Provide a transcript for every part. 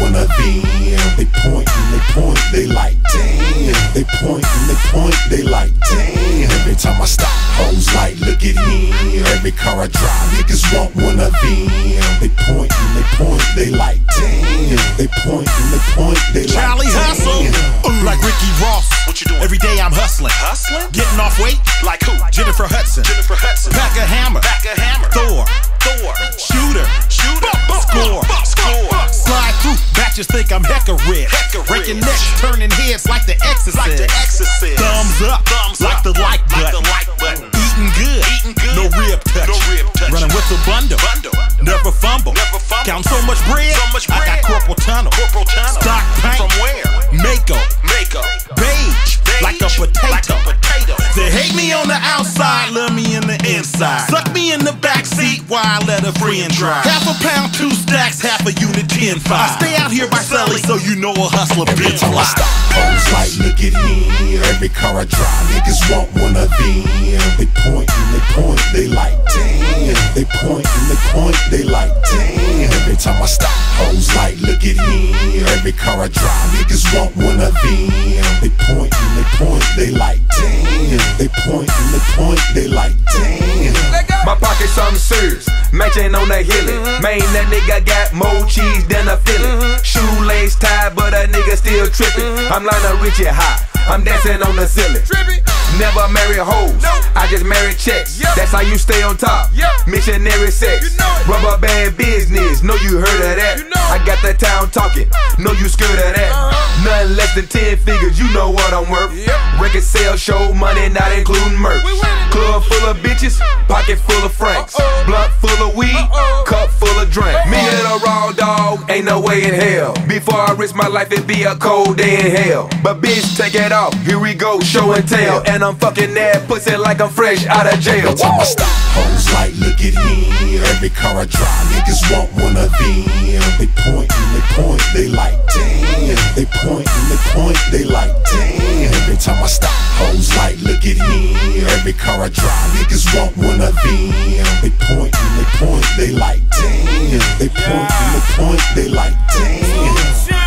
one of them. They point and they point, they like damn. They point and they point, they like damn. Every time I stop, hoes like look at him. Every car I drive, niggas want one of them. They point and they point, they like damn. They point and they point, they like Charlie Hustle, like Ricky Ross. What you doing? Every day I'm hustling. Hustling? Getting off weight. Like who? Jennifer Hudson. Jennifer Hudson. Pack a hammer. Pack a hammer. Thor. Thor. Shooter. Shooter. Score. Score. Slide through. Batches think I'm hecka rich. Hecka Breaking rich. necks, turning heads like the Exorcist. Like the Exorcist. Thumbs up. Thumbs like up. the like Like button. the like button. Eating good. Eating good. No rib touch. No rib touch. Running with a bundle. Bundle. Never fumble. Never fumble. Count so much bread. So much I got bread. corporal tunnel. Corporal tunnel. Stock paint. From where? Mako. Mako. Beige. Like a potato. Like a potato. They hate me on the outside, love me in the inside. Suck me in the backseat while I let a friend drive. Half a pound, 2 stacks, half a unit, 10-5. I stay out here by selling, so you know a hustler every been time I fly. stop, hoes like look at him. Every car I drive, niggas want one of them. They point and they point, they like damn. They point and they point, they like damn. Every time I stop, hoes like look at him. Every car I drive, niggas want one of them. They point and they point, they like damn. They point and they point, they like damn. My pocket something serious, matching on the hilly. Man, that nigga got more cheese than a Philly. Shoelace tied, but a nigga still tripping. I'm like a Richie High, I'm dancing on the ceiling. Never marry hoes, I just marry checks. That's how you stay on top. Missionary sex, rubber band business. Know you heard of that? I got the town talking. Know you scared of that? Nothing less than 10 figures. You know what I'm worth. Record sales, show money, not including merch. Club full of bitches, pocket full of francs. Blunt full of weed, cup full of drink. Me and a raw dog, ain't no way in hell. Before I risk my life, it'd be a cold day in hell. But bitch, take it off. Here we go, show and tell. And I'm fucking that pussy like I'm fresh out of jail. Every time I stop, hoes like look at him. Every car I drive, niggas want one of them. They point and they point, they like damn. They point and they point, they like damn. Every time I stop, hoes like look at him. Every car I drive, niggas want one of them. They point and they point, they like damn. They point and they point, they like damn.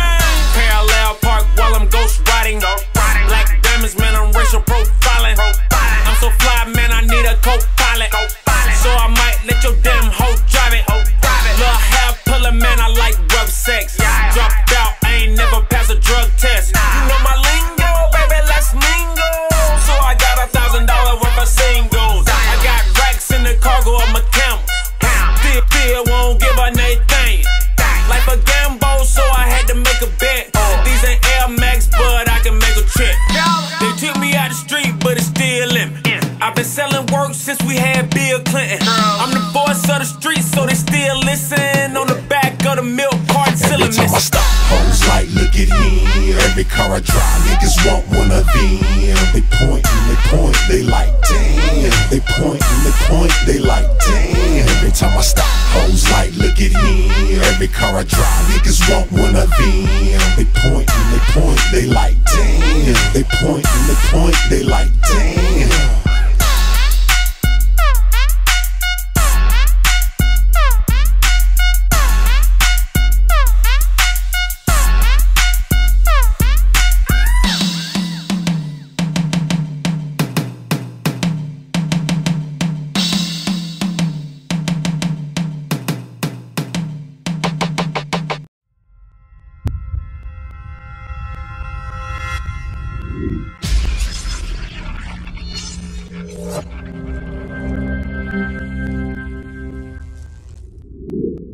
Parallel park while I'm ghost riding. Black diamonds, man, I'm racial profiling. I'm so fly, man, I need a co-pilot. So I might let your damn hoe drive it. Lil' hair pulling, man, I like rough sex. Dropped out, I ain't never passed a drug test. You know my lingo, baby, let's mingle. So I got $1,000 worth of singles. I got racks in the cargo of my camel. Still won't give her anything. Like a gamble, so I had to make a bet. These ain't Air Max, but I can make a trip. They took me out the street, but it's still in me. I've been selling work since we had Bill Clinton. I'm the voice of the streets, so they still listen. On the back of the milk carton, Every silliness. time I stop, hoes like look at him. Every car I drive, niggas want one of them. They point and they point, they like damn. They point and they point, they like damn. Every time I stop, hoes like look at him. Every car I drive, niggas want one of them. They point and they point, they like damn. They point and they point, they like damn.